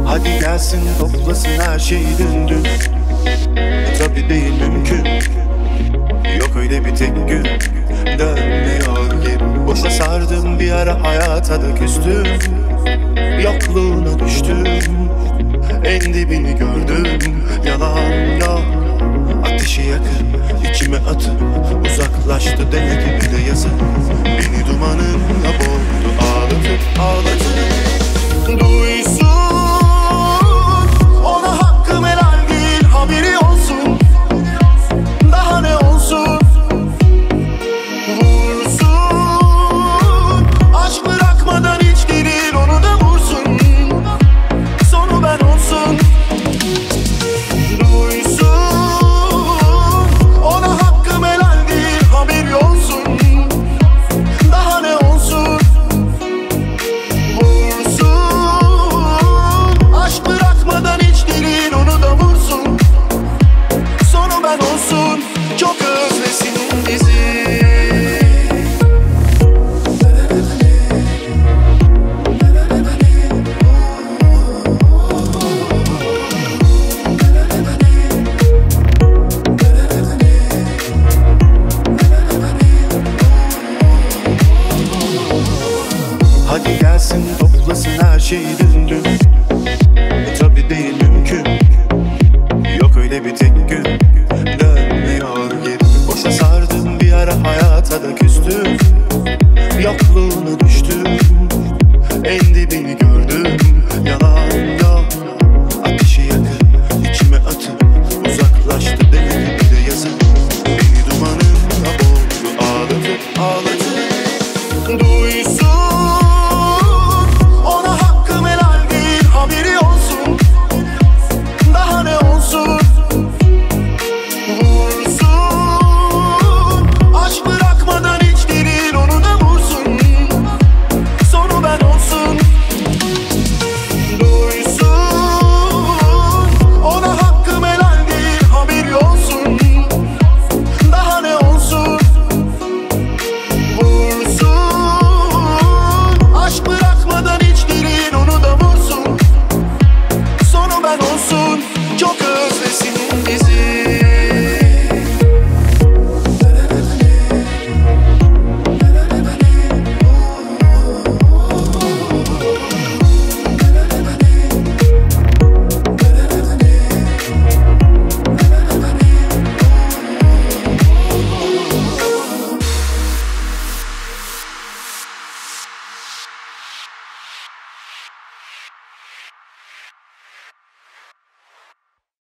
Hadi gelsin toplasın her şeyi dümdüz. Tabi değil mümkün. Yok öyle bir tek gün. Dönmüyor geri. Boşa sardım bir ara, hayata da küstüm. Yokluğuna düştüm. En dibini gördüm. Yalan yok. Ateşi yakın içime atıp uzaklaştı demedi bile yazık. Beni dumanınla boğdu, ağlatıp ağlatıp. Duysun, ona hakkım helal değil, haberi olsun. Daha ne olsun? Vursun, aşk bırakmadan hiç değil, onu da vursun. Sonu ben olsun. Duysun, ona hakkım helal değil, haberi olsun. Daha ne olsun? Vursun, aşk bırakmadan hiç değil, onu da vursun. Sonu ben olsun. Çok özlesin bizi. Hadi gelsin toplasın her şeyi dümdüz. Tabi değil mümkün. Yok öyle bir tek gün. Dönmüyor geri. Boşa sardım bir ara, hayata da küstüm. Yokluğuna düştüm. En dibini gördüm.